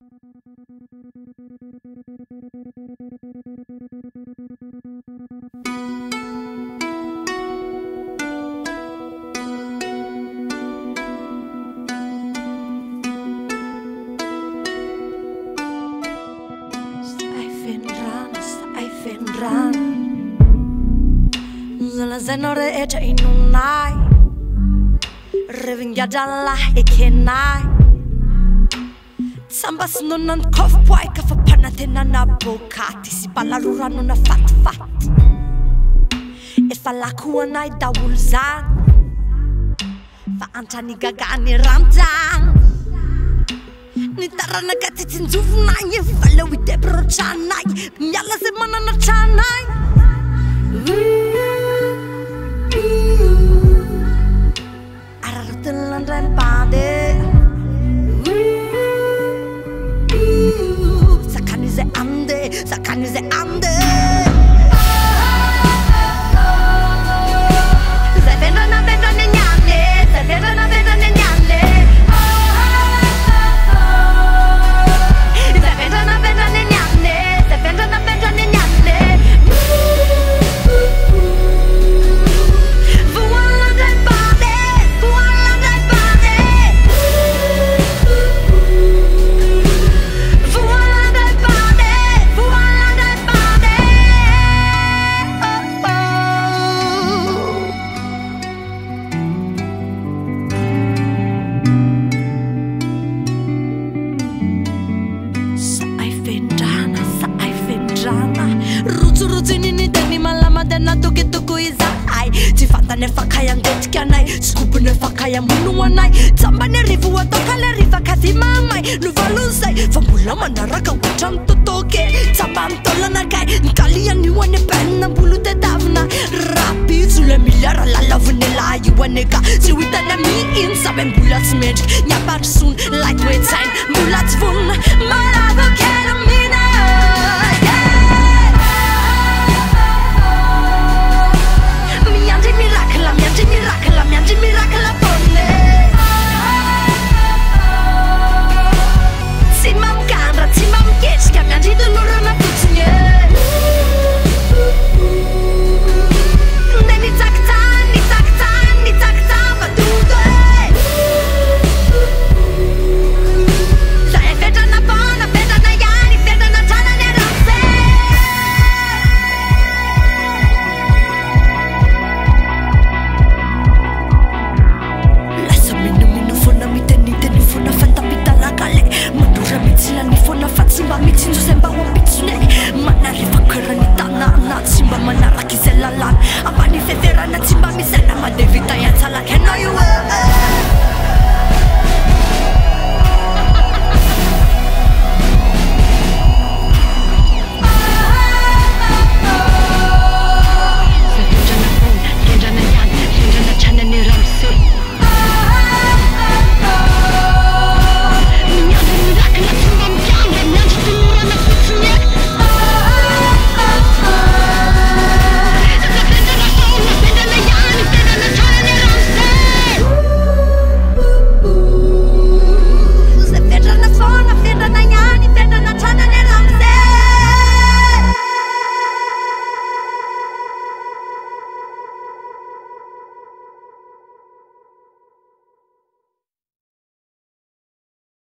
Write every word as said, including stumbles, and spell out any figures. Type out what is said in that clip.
Zenore echa inunai Revingya jalla ekenai Sambas nunan kofpwai kafapanatena na bokati Si balarurano na fat fat If alakuanai dawulzan Fa antani gagani ramzan Nitara nagatitinzuvnai Falawi debrochanai Myala semana na chanai Arartelan pade Sakani ze ande, sakani ze ande Se vedo na vedo ne nyane, se vedo na vedo ne nyane Se vedo na vedo ne nyane, se vedo na vedo ne nyane Ne fakaya ngetkanai Skupu ne fakaya munuanai Tamba ne rifu wa toka le rifa kasi mamai Nuvalusai Fambula manaraka wachan totoke Tamba mtola na kai Nkalia niwa ne pena bulu te davna Rapi zule milara la lavu ne la yuwa neka Siwita na mi in saben bula smenj Nyabar